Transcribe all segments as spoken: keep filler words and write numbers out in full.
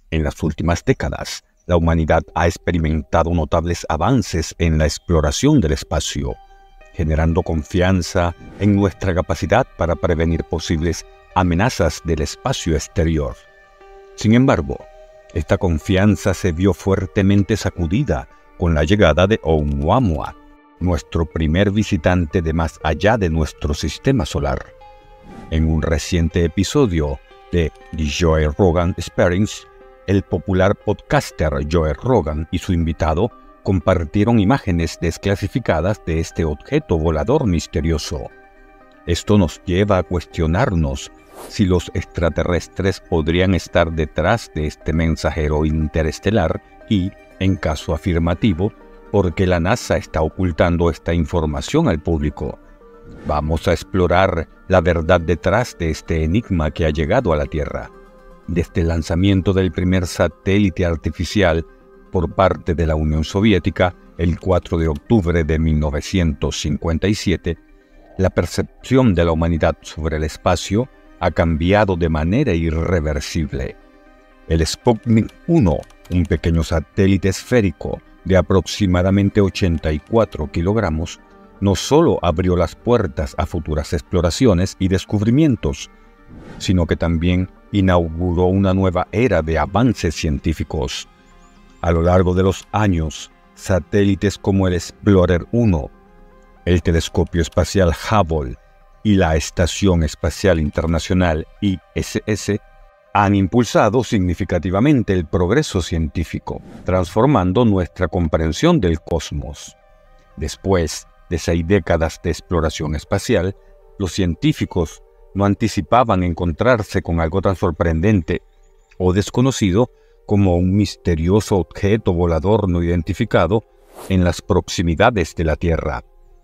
En las últimas décadas, la humanidad ha experimentado notables avances en la exploración del espacio, generando confianza en nuestra capacidad para prevenir posibles amenazas del espacio exterior. Sin embargo, esta confianza se vio fuertemente sacudida con la llegada de Oumuamua, nuestro primer visitante de más allá de nuestro sistema solar. En un reciente episodio de The Joe Rogan Experience, el popular podcaster Joe Rogan y su invitado compartieron imágenes desclasificadas de este objeto volador misterioso. Esto nos lleva a cuestionarnos si los extraterrestres podrían estar detrás de este mensajero interestelar y, en caso afirmativo, ¿por qué la NASA está ocultando esta información al público? Vamos a explorar la verdad detrás de este enigma que ha llegado a la Tierra. Desde el lanzamiento del primer satélite artificial por parte de la Unión Soviética el cuatro de octubre de mil novecientos cincuenta y siete, la percepción de la humanidad sobre el espacio ha cambiado de manera irreversible. El Sputnik uno, un pequeño satélite esférico de aproximadamente ochenta y cuatro kilogramos, no solo abrió las puertas a futuras exploraciones y descubrimientos, sino que también inauguró una nueva era de avances científicos. A lo largo de los años, satélites como el Explorer uno, el telescopio espacial Hubble y la Estación Espacial Internacional I S S han impulsado significativamente el progreso científico, transformando nuestra comprensión del cosmos. Después de seis décadas de exploración espacial, los científicos no anticipaban encontrarse con algo tan sorprendente o desconocido como un misterioso objeto volador no identificado en las proximidades de la Tierra.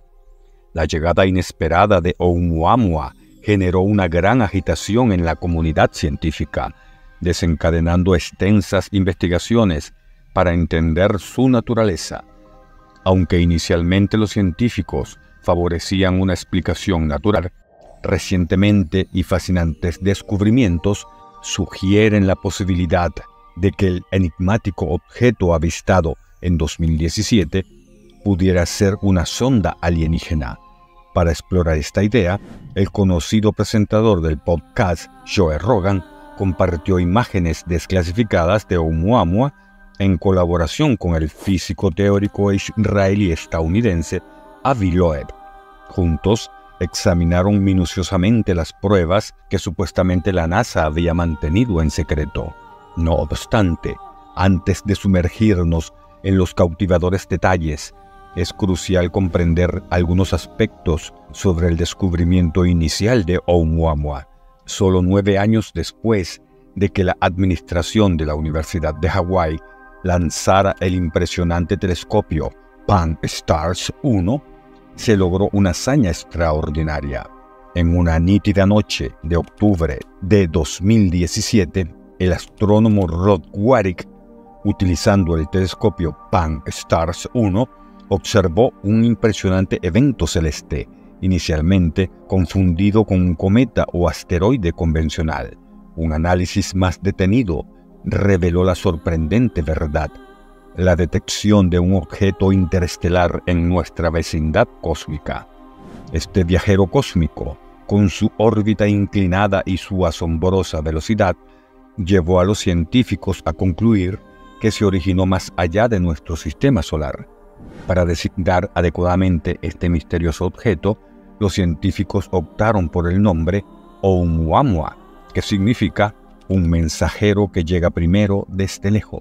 La llegada inesperada de Oumuamua generó una gran agitación en la comunidad científica, desencadenando extensas investigaciones para entender su naturaleza. Aunque inicialmente los científicos favorecían una explicación natural, recientemente y fascinantes descubrimientos sugieren la posibilidad de que el enigmático objeto avistado en dos mil diecisiete pudiera ser una sonda alienígena. Para explorar esta idea, el conocido presentador del podcast Joe Rogan compartió imágenes desclasificadas de Oumuamua en colaboración con el físico teórico israelí-estadounidense Avi Loeb. Juntos, examinaron minuciosamente las pruebas que supuestamente la NASA había mantenido en secreto. No obstante, antes de sumergirnos en los cautivadores detalles, es crucial comprender algunos aspectos sobre el descubrimiento inicial de Oumuamua. Solo nueve años después de que la administración de la Universidad de Hawái lanzara el impresionante telescopio Pan-STARRS uno, se logró una hazaña extraordinaria. En una nítida noche de octubre de dos mil diecisiete, el astrónomo Rod Warrick, utilizando el telescopio Pan-STARRS uno, observó un impresionante evento celeste, inicialmente confundido con un cometa o asteroide convencional. Un análisis más detenido reveló la sorprendente verdad: la detección de un objeto interestelar en nuestra vecindad cósmica. Este viajero cósmico, con su órbita inclinada y su asombrosa velocidad, llevó a los científicos a concluir que se originó más allá de nuestro sistema solar. Para designar adecuadamente este misterioso objeto, los científicos optaron por el nombre Oumuamua, que significa un mensajero que llega primero desde lejos.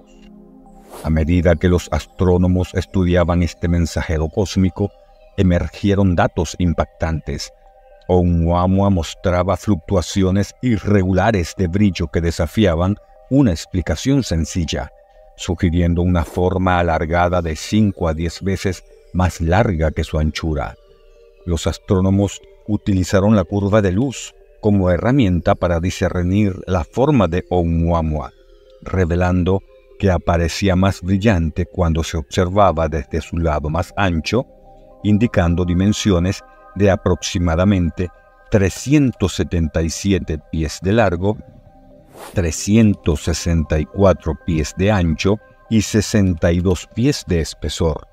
A medida que los astrónomos estudiaban este mensajero cósmico, emergieron datos impactantes. Oumuamua mostraba fluctuaciones irregulares de brillo que desafiaban una explicación sencilla, sugiriendo una forma alargada de cinco a diez veces más larga que su anchura. Los astrónomos utilizaron la curva de luz como herramienta para discernir la forma de Oumuamua, revelando que aparecía más brillante cuando se observaba desde su lado más ancho, indicando dimensiones de aproximadamente trescientos setenta y siete pies de largo trescientos sesenta y cuatro pies de ancho y sesenta y dos pies de espesor.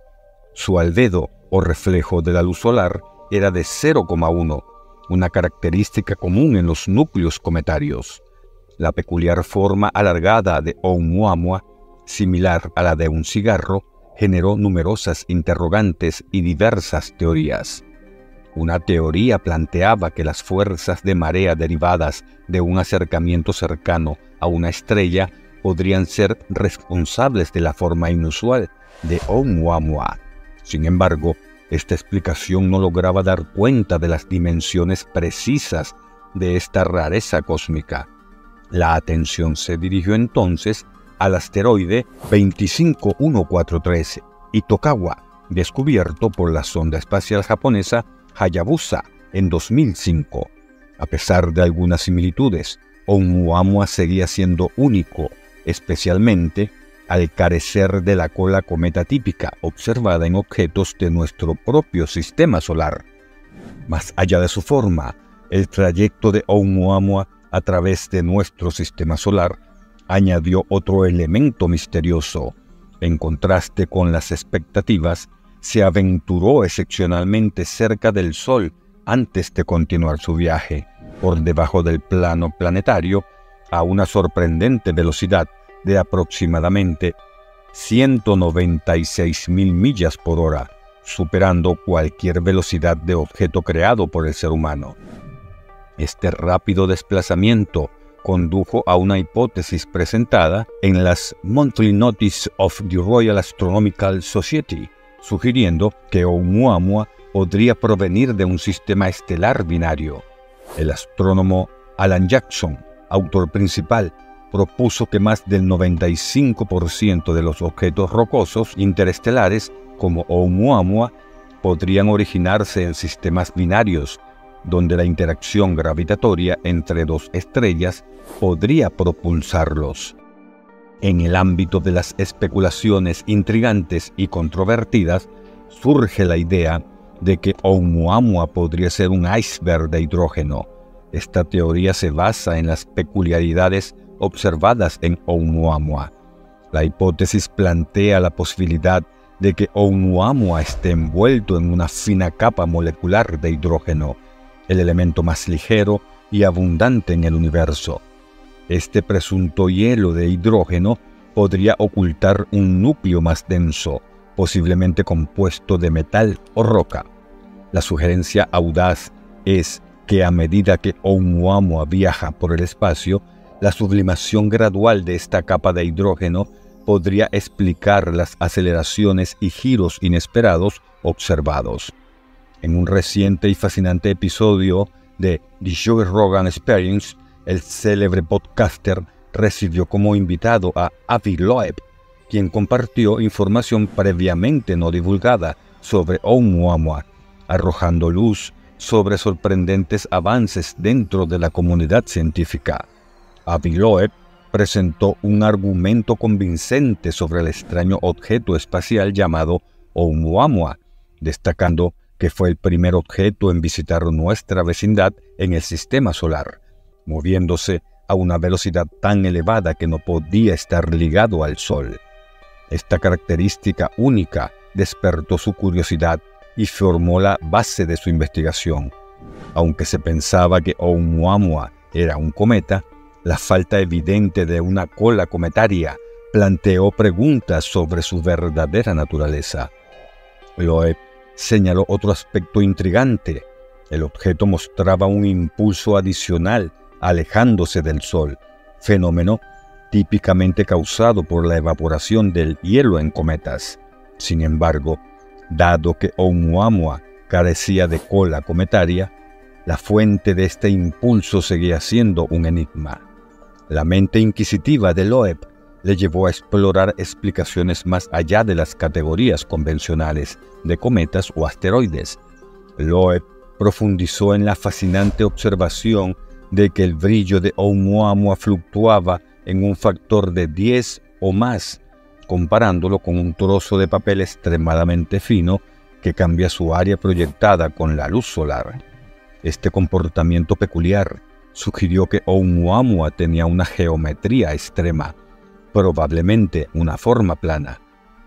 Su albedo o reflejo de la luz solar era de cero coma uno, una característica común en los núcleos cometarios. La peculiar forma alargada de Oumuamua, similar a la de un cigarro, generó numerosas interrogantes y diversas teorías. Una teoría planteaba que las fuerzas de marea derivadas de un acercamiento cercano a una estrella podrían ser responsables de la forma inusual de Oumuamua. Sin embargo, esta explicación no lograba dar cuenta de las dimensiones precisas de esta rareza cósmica. La atención se dirigió entonces al asteroide veinticinco mil ciento cuarenta y tres, Itokawa, descubierto por la sonda espacial japonesa Hayabusa en dos mil cinco. A pesar de algunas similitudes, Oumuamua seguía siendo único, especialmente al carecer de la cola cometa típica observada en objetos de nuestro propio sistema solar. Más allá de su forma, el trayecto de Oumuamua a través de nuestro sistema solar añadió otro elemento misterioso. En contraste con las expectativas, se aventuró excepcionalmente cerca del Sol antes de continuar su viaje, por debajo del plano planetario, a una sorprendente velocidad de aproximadamente ciento noventa y seis mil millas por hora, superando cualquier velocidad de objeto creado por el ser humano. Este rápido desplazamiento condujo a una hipótesis presentada en las Monthly Notice of the Royal Astronomical Society, sugiriendo que Oumuamua podría provenir de un sistema estelar binario. El astrónomo Alan Jackson, autor principal, propuso que más del noventa y cinco por ciento de los objetos rocosos interestelares como Oumuamua podrían originarse en sistemas binarios, donde la interacción gravitatoria entre dos estrellas podría propulsarlos. En el ámbito de las especulaciones intrigantes y controvertidas, surge la idea de que Oumuamua podría ser un iceberg de hidrógeno. Esta teoría se basa en las peculiaridades observadas en Oumuamua. La hipótesis plantea la posibilidad de que Oumuamua esté envuelto en una fina capa molecular de hidrógeno, el elemento más ligero y abundante en el universo. Este presunto hielo de hidrógeno podría ocultar un núcleo más denso, posiblemente compuesto de metal o roca. La sugerencia audaz es que a medida que Oumuamua viaja por el espacio, la sublimación gradual de esta capa de hidrógeno podría explicar las aceleraciones y giros inesperados observados. En un reciente y fascinante episodio de The Joe Rogan Experience, el célebre podcaster recibió como invitado a Avi Loeb, quien compartió información previamente no divulgada sobre Oumuamua, arrojando luz sobre sorprendentes avances dentro de la comunidad científica. Avi Loeb presentó un argumento convincente sobre el extraño objeto espacial llamado Oumuamua, destacando que fue el primer objeto en visitar nuestra vecindad en el sistema solar, moviéndose a una velocidad tan elevada que no podía estar ligado al Sol. Esta característica única despertó su curiosidad y formó la base de su investigación. Aunque se pensaba que Oumuamua era un cometa, la falta evidente de una cola cometaria planteó preguntas sobre su verdadera naturaleza. Loeb señaló otro aspecto intrigante. El objeto mostraba un impulso adicional alejándose del Sol, fenómeno típicamente causado por la evaporación del hielo en cometas. Sin embargo, dado que Oumuamua carecía de cola cometaria, la fuente de este impulso seguía siendo un enigma. La mente inquisitiva de Loeb le llevó a explorar explicaciones más allá de las categorías convencionales de cometas o asteroides. Loeb profundizó en la fascinante observación de que el brillo de Oumuamua fluctuaba en un factor de diez o más, comparándolo con un trozo de papel extremadamente fino que cambia su área proyectada con la luz solar. Este comportamiento peculiar sugirió que Oumuamua tenía una geometría extrema, probablemente una forma plana.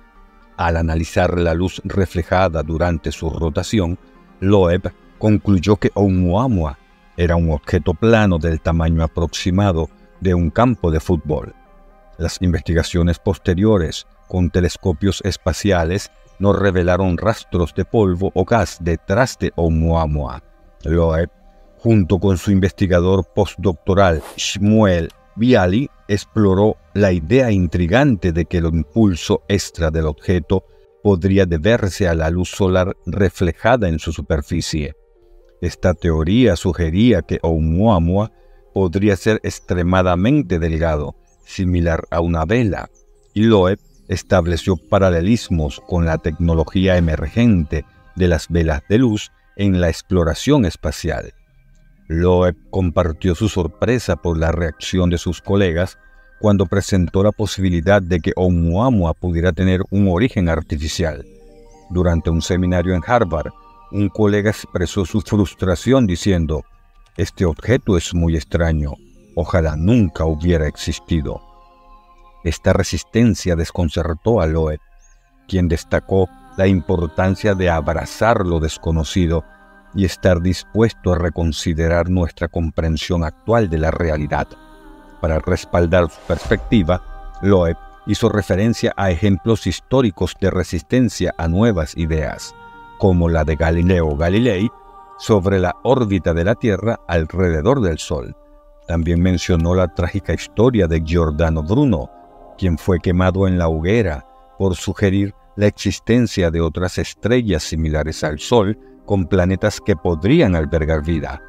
Al analizar la luz reflejada durante su rotación, Loeb concluyó que Oumuamua era un objeto plano del tamaño aproximado de un campo de fútbol. Las investigaciones posteriores con telescopios espaciales no revelaron rastros de polvo o gas detrás de Oumuamua. Loeb, junto con su investigador postdoctoral Shmuel Bialy, exploró la idea intrigante de que el impulso extra del objeto podría deberse a la luz solar reflejada en su superficie. Esta teoría sugería que Oumuamua podría ser extremadamente delgado, similar a una vela, y Loeb estableció paralelismos con la tecnología emergente de las velas de luz en la exploración espacial. Loeb compartió su sorpresa por la reacción de sus colegas cuando presentó la posibilidad de que Oumuamua pudiera tener un origen artificial. Durante un seminario en Harvard, un colega expresó su frustración diciendo: «Este objeto es muy extraño, ojalá nunca hubiera existido». Esta resistencia desconcertó a Loeb, quien destacó la importancia de abrazar lo desconocido y estar dispuesto a reconsiderar nuestra comprensión actual de la realidad. Para respaldar su perspectiva, Loeb hizo referencia a ejemplos históricos de resistencia a nuevas ideas, como la de Galileo Galilei sobre la órbita de la Tierra alrededor del Sol. También mencionó la trágica historia de Giordano Bruno, quien fue quemado en la hoguera por sugerir la existencia de otras estrellas similares al Sol con planetas que podrían albergar vida.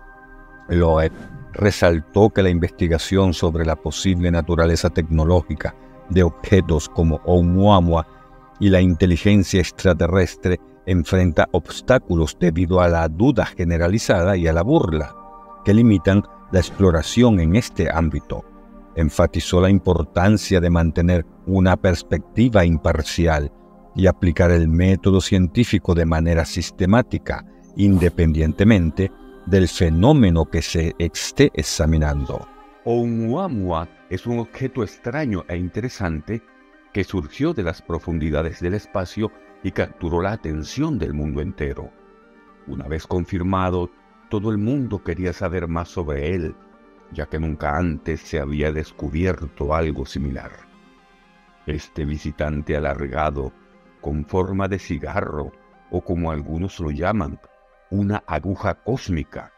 Loeb resaltó que la investigación sobre la posible naturaleza tecnológica de objetos como Oumuamua y la inteligencia extraterrestre enfrenta obstáculos debido a la duda generalizada y a la burla, que limitan la exploración en este ámbito. Enfatizó la importancia de mantener una perspectiva imparcial y aplicar el método científico de manera sistemática, independientemente del fenómeno que se esté examinando. Oumuamua es un objeto extraño e interesante que surgió de las profundidades del espacio y capturó la atención del mundo entero. Una vez confirmado, todo el mundo quería saber más sobre él, ya que nunca antes se había descubierto algo similar. Este visitante alargado, con forma de cigarro, o como algunos lo llaman, una aguja cósmica,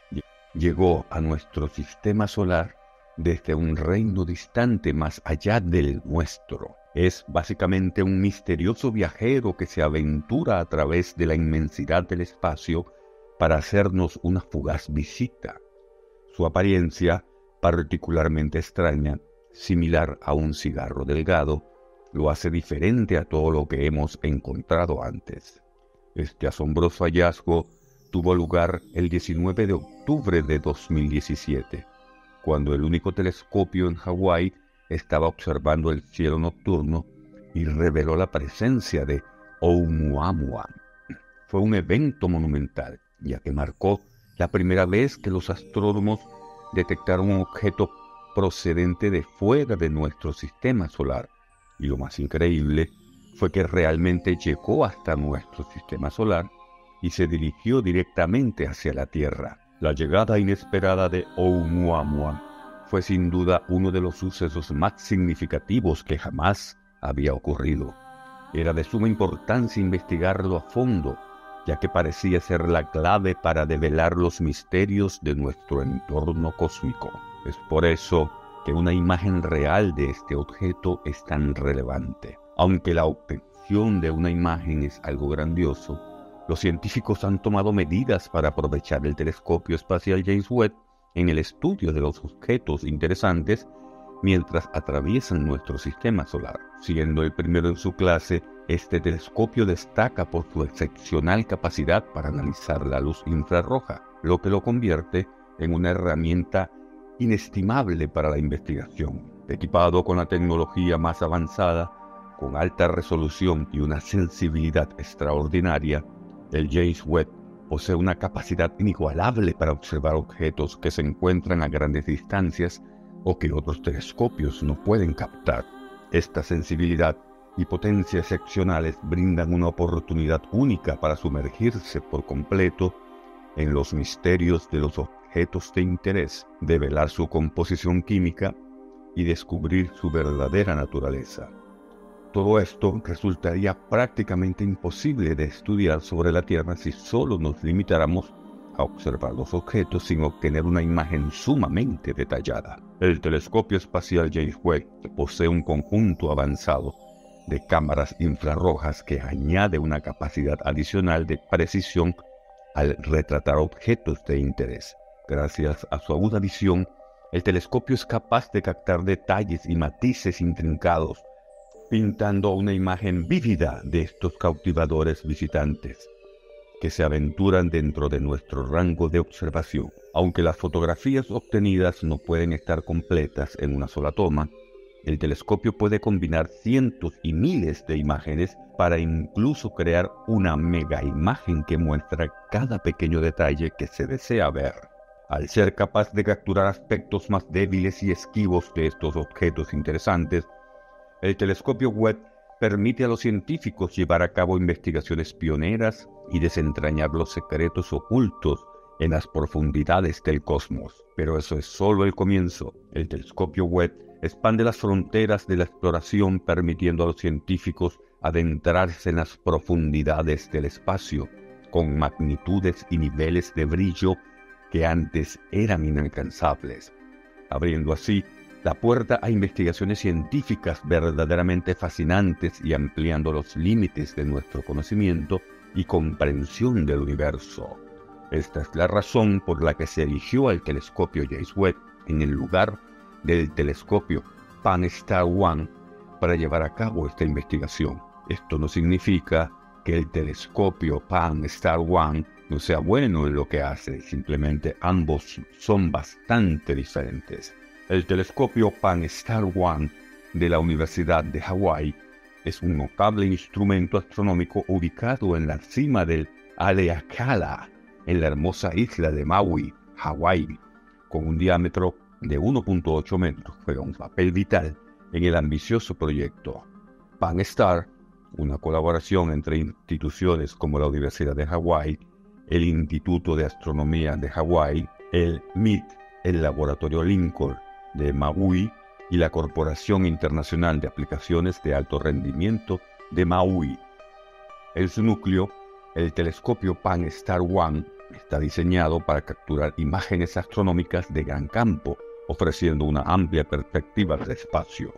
llegó a nuestro sistema solar desde un reino distante más allá del nuestro. Es básicamente un misterioso viajero que se aventura a través de la inmensidad del espacio para hacernos una fugaz visita. Su apariencia, particularmente extraña, similar a un cigarro delgado, lo hace diferente a todo lo que hemos encontrado antes. Este asombroso hallazgo tuvo lugar el diecinueve de octubre de dos mil diecisiete, cuando el único telescopio en Hawái estaba observando el cielo nocturno y reveló la presencia de Oumuamua. Fue un evento monumental, ya que marcó la primera vez que los astrónomos detectaron un objeto procedente de fuera de nuestro sistema solar. Y lo más increíble fue que realmente llegó hasta nuestro sistema solar y se dirigió directamente hacia la Tierra. La llegada inesperada de Oumuamua fue sin duda uno de los sucesos más significativos que jamás había ocurrido. Era de suma importancia investigarlo a fondo, ya que parecía ser la clave para develar los misterios de nuestro entorno cósmico. Es por eso que una imagen real de este objeto es tan relevante. Aunque la obtención de una imagen es algo grandioso, los científicos han tomado medidas para aprovechar el telescopio espacial James Webb en el estudio de los objetos interesantes mientras atraviesan nuestro sistema solar. Siendo el primero en su clase, este telescopio destaca por su excepcional capacidad para analizar la luz infrarroja, lo que lo convierte en una herramienta inestimable para la investigación. Equipado con la tecnología más avanzada, con alta resolución y una sensibilidad extraordinaria, el James Webb posee una capacidad inigualable para observar objetos que se encuentran a grandes distancias o que otros telescopios no pueden captar. Esta sensibilidad y potencia excepcionales brindan una oportunidad única para sumergirse por completo en los misterios de los objetos de interés, develar su composición química y descubrir su verdadera naturaleza. Todo esto resultaría prácticamente imposible de estudiar sobre la Tierra si solo nos limitáramos a observar los objetos sin obtener una imagen sumamente detallada. El telescopio espacial James Webb posee un conjunto avanzado de cámaras infrarrojas que añade una capacidad adicional de precisión al retratar objetos de interés. Gracias a su aguda visión, el telescopio es capaz de captar detalles y matices intrincados, pintando una imagen vívida de estos cautivadores visitantes que se aventuran dentro de nuestro rango de observación. Aunque las fotografías obtenidas no pueden estar completas en una sola toma, el telescopio puede combinar cientos y miles de imágenes para incluso crear una mega imagen que muestra cada pequeño detalle que se desea ver. Al ser capaz de capturar aspectos más débiles y esquivos de estos objetos interesantes, el telescopio Webb permite a los científicos llevar a cabo investigaciones pioneras y desentrañar los secretos ocultos en las profundidades del cosmos. Pero eso es solo el comienzo. El telescopio Webb expande las fronteras de la exploración, permitiendo a los científicos adentrarse en las profundidades del espacio, con magnitudes y niveles de brillo que antes eran inalcanzables, abriendo así la puerta a investigaciones científicas verdaderamente fascinantes y ampliando los límites de nuestro conocimiento y comprensión del universo. Esta es la razón por la que se eligió al telescopio James Webb en el lugar del telescopio Pan-STARRS uno para llevar a cabo esta investigación. Esto no significa que el telescopio Pan-STARRS uno no sea bueno en lo que hace, simplemente ambos son bastante diferentes. El telescopio Pan-STARRS uno de la Universidad de Hawái es un notable instrumento astronómico ubicado en la cima del Haleakala, en la hermosa isla de Maui, Hawái, con un diámetro de uno punto ocho metros. Juega un papel vital en el ambicioso proyecto. Pan-STARRS, una colaboración entre instituciones como la Universidad de Hawái, el Instituto de Astronomía de Hawái, el M I T, el Laboratorio Lincoln de Maui y la Corporación Internacional de Aplicaciones de Alto Rendimiento de Maui. En su núcleo, el telescopio Pan-STARRS uno está diseñado para capturar imágenes astronómicas de gran campo, ofreciendo una amplia perspectiva del espacio.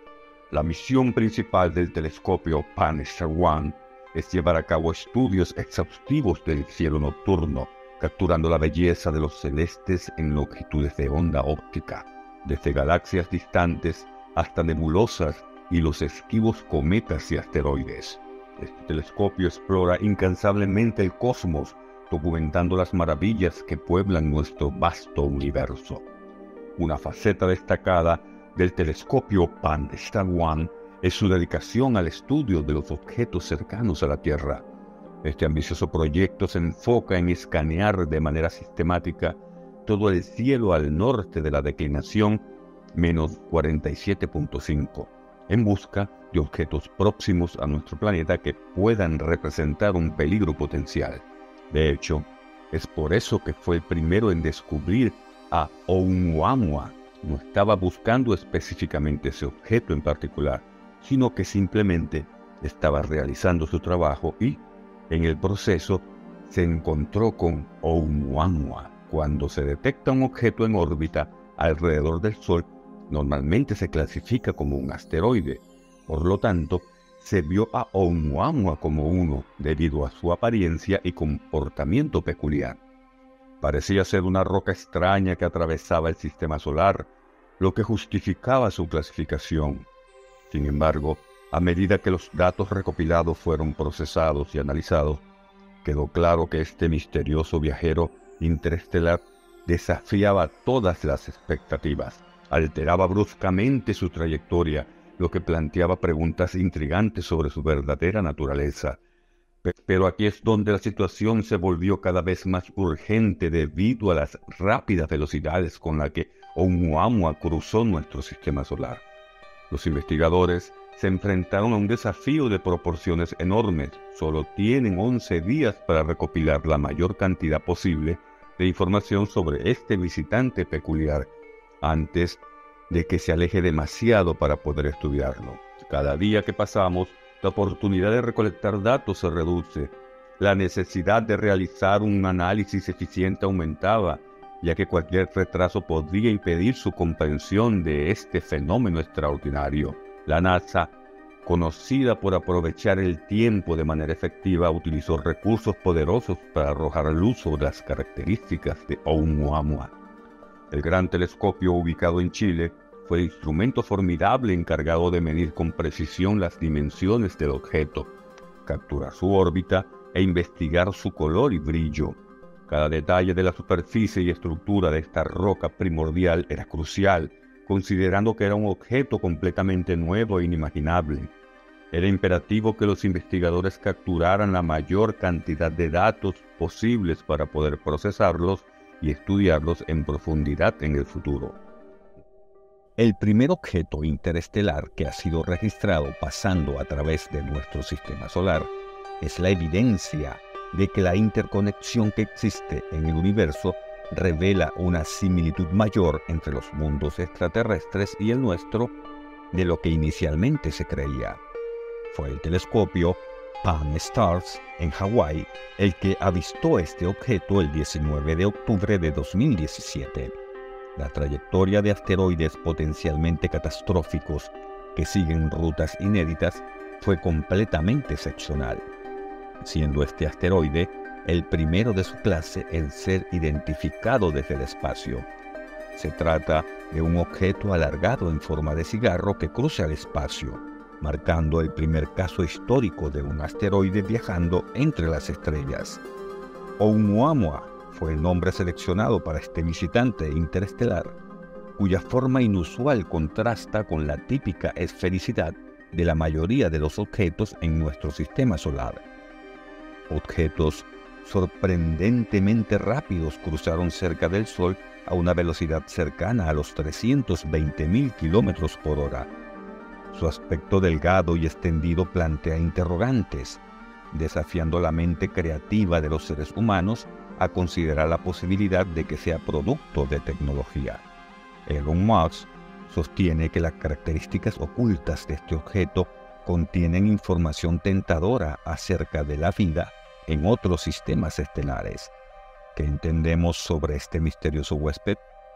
La misión principal del telescopio Pan-STARRS uno es llevar a cabo estudios exhaustivos del cielo nocturno, capturando la belleza de los celestes en longitudes de onda óptica, desde galaxias distantes hasta nebulosas y los esquivos cometas y asteroides. Este telescopio explora incansablemente el cosmos, documentando las maravillas que pueblan nuestro vasto universo. Una faceta destacada del telescopio Pan-STARRS uno es su dedicación al estudio de los objetos cercanos a la Tierra. Este ambicioso proyecto se enfoca en escanear de manera sistemática todo el cielo al norte de la declinación menos cuarenta y siete punto cinco, en busca de objetos próximos a nuestro planeta que puedan representar un peligro potencial. De hecho, es por eso que fue el primero en descubrir a Oumuamua. No estaba buscando específicamente ese objeto en particular, sino que simplemente estaba realizando su trabajo y, en el proceso, se encontró con Oumuamua. Cuando se detecta un objeto en órbita alrededor del Sol, normalmente se clasifica como un asteroide. Por lo tanto, se vio a Oumuamua como uno debido a su apariencia y comportamiento peculiar. Parecía ser una roca extraña que atravesaba el sistema solar, lo que justificaba su clasificación. Sin embargo, a medida que los datos recopilados fueron procesados y analizados, quedó claro que este misterioso viajero interestelar desafiaba todas las expectativas, alteraba bruscamente su trayectoria, lo que planteaba preguntas intrigantes sobre su verdadera naturaleza. Pero aquí es donde la situación se volvió cada vez más urgente debido a las rápidas velocidades con las que Oumuamua cruzó nuestro sistema solar. Los investigadores se enfrentaron a un desafío de proporciones enormes. Solo tienen once días para recopilar la mayor cantidad posible de información sobre este visitante peculiar antes de que se aleje demasiado para poder estudiarlo. Cada día que pasamos, la oportunidad de recolectar datos se reduce. La necesidad de realizar un análisis eficiente aumentaba, ya que cualquier retraso podría impedir su comprensión de este fenómeno extraordinario. La NASA, conocida por aprovechar el tiempo de manera efectiva, utilizó recursos poderosos para arrojar luz sobre las características de Oumuamua. El gran telescopio ubicado en Chile fue el instrumento formidable encargado de medir con precisión las dimensiones del objeto, capturar su órbita e investigar su color y brillo. Cada detalle de la superficie y estructura de esta roca primordial era crucial, considerando que era un objeto completamente nuevo e inimaginable. Era imperativo que los investigadores capturaran la mayor cantidad de datos posibles para poder procesarlos y estudiarlos en profundidad en el futuro. El primer objeto interestelar que ha sido registrado pasando a través de nuestro sistema solar es la evidencia de que la interconexión que existe en el universo revela una similitud mayor entre los mundos extraterrestres y el nuestro de lo que inicialmente se creía. Fue el telescopio Palm Stars en Hawái el que avistó este objeto el diecinueve de octubre de dos mil diecisiete. La trayectoria de asteroides potencialmente catastróficos que siguen rutas inéditas fue completamente excepcional, siendo este asteroide el primero de su clase en ser identificado desde el espacio. Se trata de un objeto alargado en forma de cigarro que cruza el espacio, marcando el primer caso histórico de un asteroide viajando entre las estrellas. Oumuamua fue el nombre seleccionado para este visitante interestelar, cuya forma inusual contrasta con la típica esfericidad de la mayoría de los objetos en nuestro sistema solar. Objetos sorprendentemente rápidos cruzaron cerca del Sol a una velocidad cercana a los trescientos veinte mil kilómetros por hora. Su aspecto delgado y extendido plantea interrogantes, desafiando la mente creativa de los seres humanos a considerar la posibilidad de que sea producto de tecnología. Elon Musk sostiene que las características ocultas de este objeto contienen información tentadora acerca de la vida en otros sistemas estelares. ¿Qué entendemos sobre este misterioso huésped?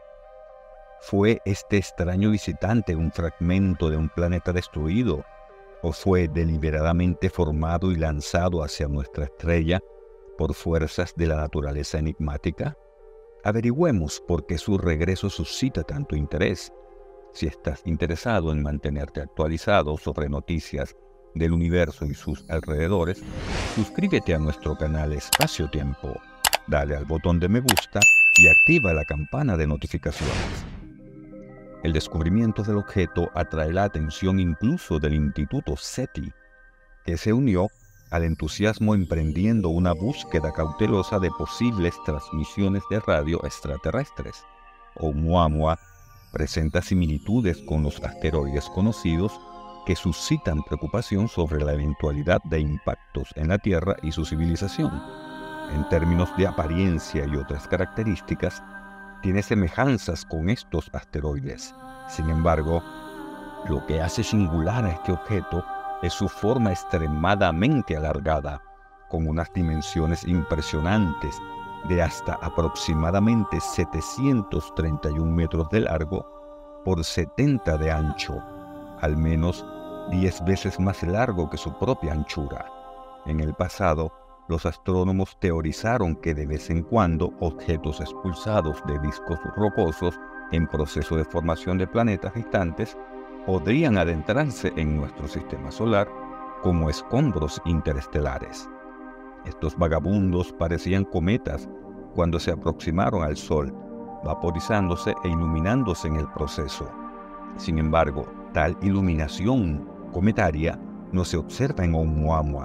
¿Fue este extraño visitante un fragmento de un planeta destruido? ¿O fue deliberadamente formado y lanzado hacia nuestra estrella por fuerzas de la naturaleza enigmática? Averigüemos por qué su regreso suscita tanto interés. Si estás interesado en mantenerte actualizado sobre noticias del universo y sus alrededores, suscríbete a nuestro canal Espacio Tiempo, dale al botón de me gusta y activa la campana de notificaciones. El descubrimiento del objeto atrae la atención incluso del Instituto SETI, que se unió al entusiasmo emprendiendo una búsqueda cautelosa de posibles transmisiones de radio extraterrestres. Oumuamua presenta similitudes con los asteroides conocidos que suscitan preocupación sobre la eventualidad de impactos en la Tierra y su civilización. En términos de apariencia y otras características, tiene semejanzas con estos asteroides. Sin embargo, lo que hace singular a este objeto es su forma extremadamente alargada, con unas dimensiones impresionantes de hasta aproximadamente setecientos treinta y un metros de largo por setenta de ancho, al menos diez veces más largo que su propia anchura. En el pasado, los astrónomos teorizaron que de vez en cuando objetos expulsados de discos rocosos en proceso de formación de planetas distantes podrían adentrarse en nuestro sistema solar como escombros interestelares. Estos vagabundos parecían cometas cuando se aproximaron al Sol, vaporizándose e iluminándose en el proceso. Sin embargo, tal iluminación cometaria no se observa en Oumuamua,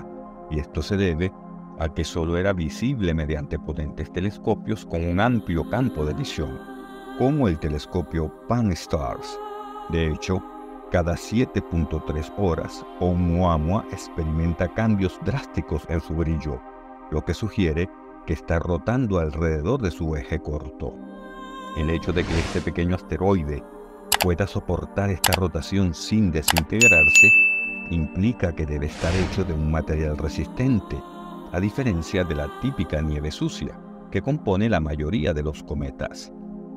y esto se debe a que solo era visible mediante potentes telescopios con un amplio campo de visión, como el telescopio Pan-STARRS. De hecho, cada siete punto tres horas, Oumuamua experimenta cambios drásticos en su brillo, lo que sugiere que está rotando alrededor de su eje corto. El hecho de que este pequeño asteroide pueda soportar esta rotación sin desintegrarse implica que debe estar hecho de un material resistente, a diferencia de la típica nieve sucia que compone la mayoría de los cometas.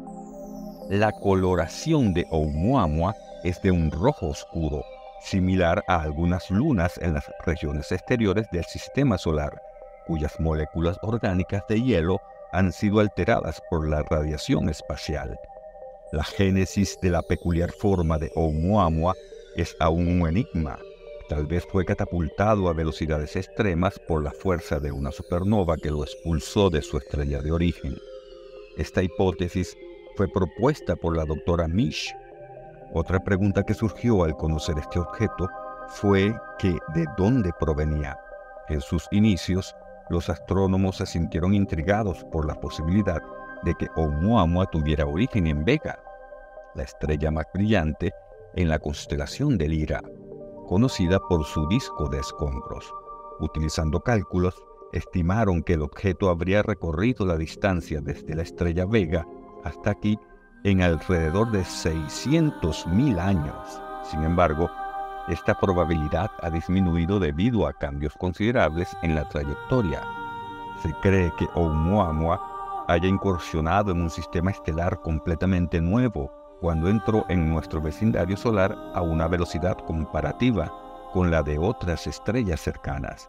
La coloración de Oumuamua es de un rojo oscuro, similar a algunas lunas en las regiones exteriores del sistema solar, cuyas moléculas orgánicas de hielo han sido alteradas por la radiación espacial. La génesis de la peculiar forma de Oumuamua es aún un enigma. Tal vez fue catapultado a velocidades extremas por la fuerza de una supernova que lo expulsó de su estrella de origen. Esta hipótesis fue propuesta por la doctora Misch. Otra pregunta que surgió al conocer este objeto fue que ¿de dónde provenía? En sus inicios, los astrónomos se sintieron intrigados por la posibilidad de que Oumuamua tuviera origen en Vega, la estrella más brillante en la constelación de Lira, conocida por su disco de escombros. Utilizando cálculos, estimaron que el objeto habría recorrido la distancia desde la estrella Vega hasta aquí en alrededor de seiscientos mil años. Sin embargo, esta probabilidad ha disminuido debido a cambios considerables en la trayectoria. Se cree que Oumuamua haya incursionado en un sistema estelar completamente nuevo cuando entró en nuestro vecindario solar a una velocidad comparativa con la de otras estrellas cercanas.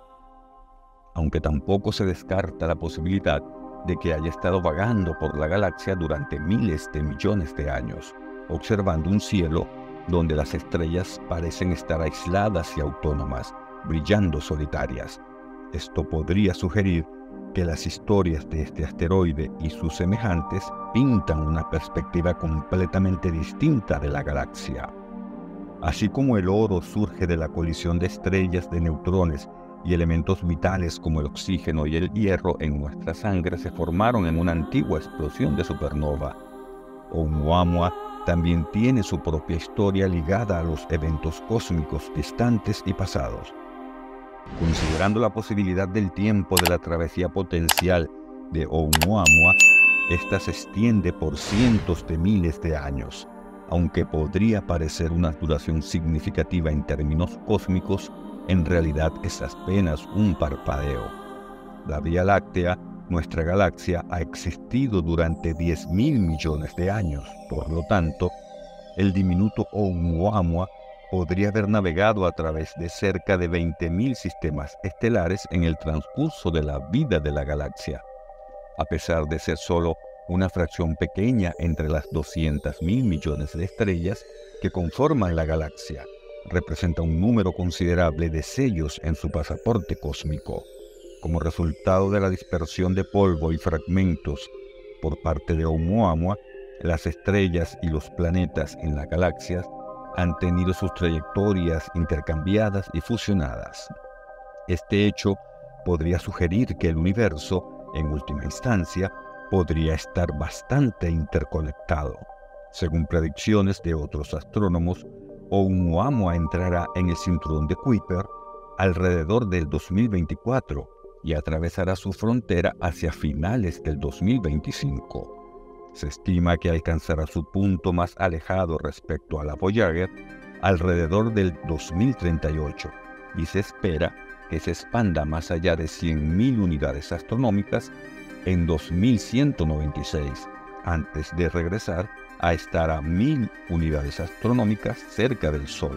Aunque tampoco se descarta la posibilidad de que haya estado vagando por la galaxia durante miles de millones de años, observando un cielo donde las estrellas parecen estar aisladas y autónomas, brillando solitarias. Esto podría sugerir que las historias de este asteroide y sus semejantes pintan una perspectiva completamente distinta de la galaxia. Así como el oro surge de la colisión de estrellas de neutrones y elementos vitales como el oxígeno y el hierro en nuestra sangre se formaron en una antigua explosión de supernova, Oumuamua también tiene su propia historia ligada a los eventos cósmicos distantes y pasados. Considerando la posibilidad del tiempo de la travesía potencial de Oumuamua, esta se extiende por cientos de miles de años, aunque podría parecer una duración significativa en términos cósmicos, en realidad es apenas un parpadeo. La Vía Láctea, nuestra galaxia, ha existido durante diez mil millones de años. Por lo tanto, el diminuto Oumuamua podría haber navegado a través de cerca de veinte mil sistemas estelares en el transcurso de la vida de la galaxia. A pesar de ser solo una fracción pequeña entre las doscientos mil millones de estrellas que conforman la galaxia, representa un número considerable de sellos en su pasaporte cósmico. Como resultado de la dispersión de polvo y fragmentos por parte de Oumuamua, las estrellas y los planetas en las galaxias han tenido sus trayectorias intercambiadas y fusionadas. Este hecho podría sugerir que el universo, en última instancia, podría estar bastante interconectado. Según predicciones de otros astrónomos, Oumuamua entrará en el cinturón de Kuiper alrededor del dos mil veinticuatro y atravesará su frontera hacia finales del dos mil veinticinco. Se estima que alcanzará su punto más alejado respecto a la Voyager alrededor del dos mil treinta y ocho y se espera que se expanda más allá de cien mil unidades astronómicas en dos mil ciento noventa y seis, antes de regresar a estar a mil unidades astronómicas cerca del Sol.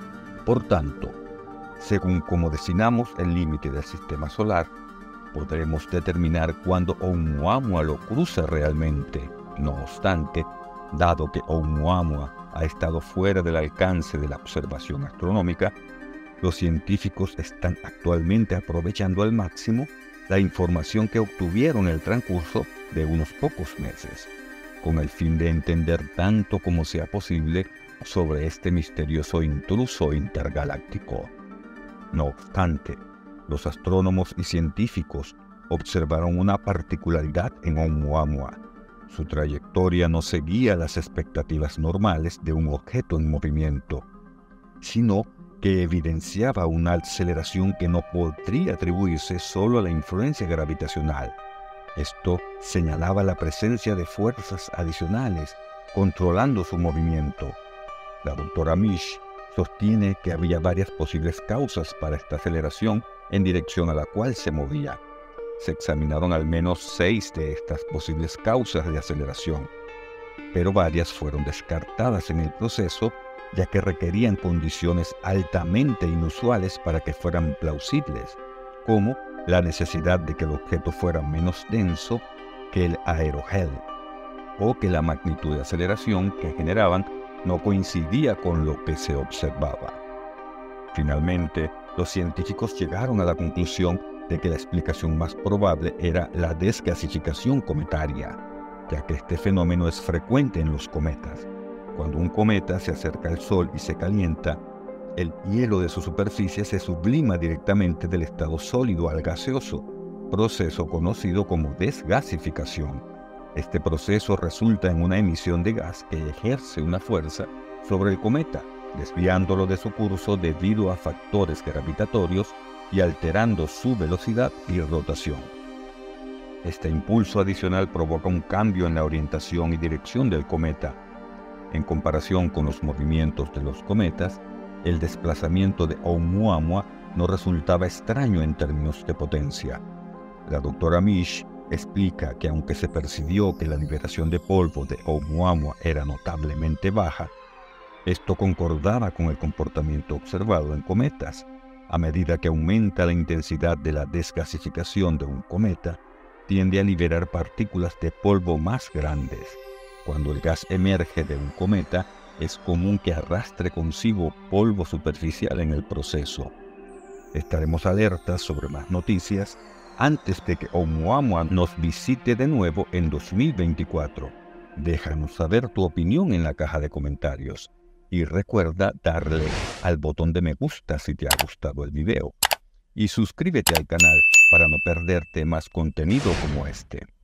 Por tanto, según como definamos el límite del sistema solar, podremos determinar cuándo Oumuamua lo cruza realmente. No obstante, dado que Oumuamua ha estado fuera del alcance de la observación astronómica, los científicos están actualmente aprovechando al máximo la información que obtuvieron en el transcurso de unos pocos meses, con el fin de entender tanto como sea posible sobre este misterioso intruso intergaláctico. No obstante, los astrónomos y científicos observaron una particularidad en Oumuamua. Su trayectoria no seguía las expectativas normales de un objeto en movimiento, sino que evidenciaba una aceleración que no podría atribuirse solo a la influencia gravitacional. Esto señalaba la presencia de fuerzas adicionales controlando su movimiento. La doctora Misch sostiene que había varias posibles causas para esta aceleración en dirección a la cual se movía. Se examinaron al menos seis de estas posibles causas de aceleración, pero varias fueron descartadas en el proceso, ya que requerían condiciones altamente inusuales para que fueran plausibles, como la necesidad de que el objeto fuera menos denso que el aerogel, o que la magnitud de aceleración que generaban no coincidía con lo que se observaba. Finalmente, los científicos llegaron a la conclusión de que la explicación más probable era la desgasificación cometaria, ya que este fenómeno es frecuente en los cometas. Cuando un cometa se acerca al Sol y se calienta, el hielo de su superficie se sublima directamente del estado sólido al gaseoso, proceso conocido como desgasificación. Este proceso resulta en una emisión de gas que ejerce una fuerza sobre el cometa, desviándolo de su curso debido a factores gravitatorios y alterando su velocidad y rotación. Este impulso adicional provoca un cambio en la orientación y dirección del cometa. En comparación con los movimientos de los cometas, el desplazamiento de Oumuamua no resultaba extraño en términos de potencia. La doctora Misch explica que aunque se percibió que la liberación de polvo de Oumuamua era notablemente baja, esto concordaba con el comportamiento observado en cometas. A medida que aumenta la intensidad de la desgasificación de un cometa, tiende a liberar partículas de polvo más grandes. Cuando el gas emerge de un cometa, es común que arrastre consigo polvo superficial en el proceso. Estaremos alertas sobre más noticias antes de que Oumuamua nos visite de nuevo en dos mil veinticuatro. Déjanos saber tu opinión en la caja de comentarios. Y recuerda darle al botón de me gusta si te ha gustado el video. Y suscríbete al canal para no perderte más contenido como este.